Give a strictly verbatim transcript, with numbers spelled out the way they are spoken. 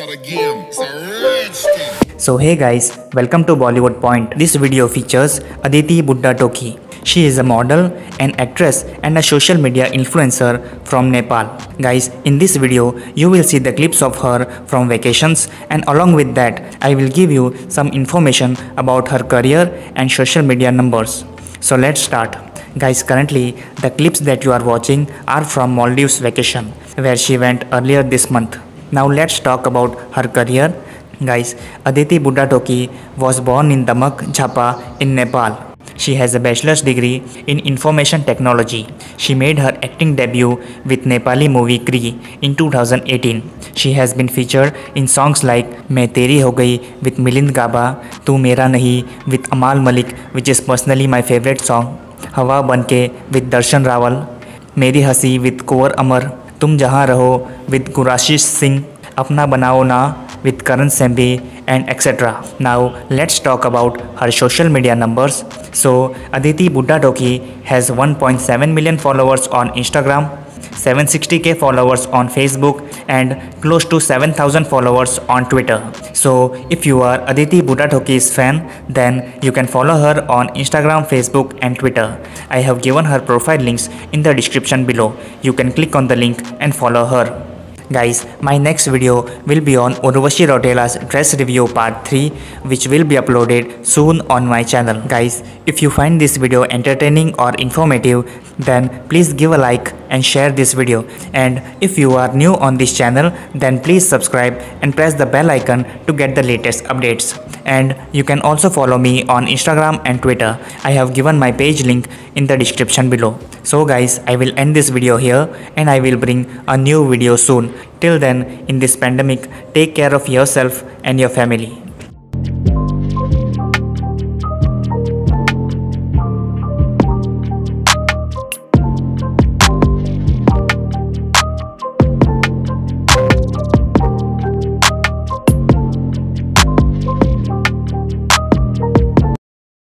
out again. It's a rich thing. So hey guys, welcome to Bollywood Point. This video features Aditi Buddha Toki. She is a model, an actress and a social media influencer from Nepal. Guys, in this video, you will see the clips of her from vacations, and along with that, I will give you some information about her career and social media numbers. So let's start. Guys, currently the clips that you are watching are from Maldives vacation, where she went earlier this month. Now let's talk about her career. Guys, Aditi Buddha Toki was born in Damak, Jhapa in Nepal. She has a bachelor's degree in information technology. She made her acting debut with Nepali movie Cree in two thousand eighteen. She has been featured in songs like Main Teri Ho Gayi with Milind Gaba, Tu Mera Nahi with Amal Malik, which is personally my favorite song, Hawa Banke with Darshan Rawal, Meri Hasi with Kuwar Amar, Tum Jahan Raho with Gurashish Singh, Apna Banao Na with Karan Sembi, and et cetera. Now let's talk about her social media numbers. So Aditi Buddha Toki has one point seven million followers on Instagram, seven hundred sixty K followers on Facebook, and close to seven thousand followers on Twitter. So if you are Aditi Buddha Toki's fan, then you can follow her on Instagram, Facebook and Twitter. I have given her profile links in the description below. You can click on the link and follow her. Guys, my next video will be on Urvashi Rautela's dress review part three, which will be uploaded soon on my channel. Guys, if you find this video entertaining or informative, then please give a like and share this video. And if you are new on this channel, then please subscribe and press the bell icon to get the latest updates. And you can also follow me on Instagram and Twitter. I have given my page link in the description below. So guys, I will end this video here and I will bring a new video soon. Till then, in this pandemic, take care of yourself and your family.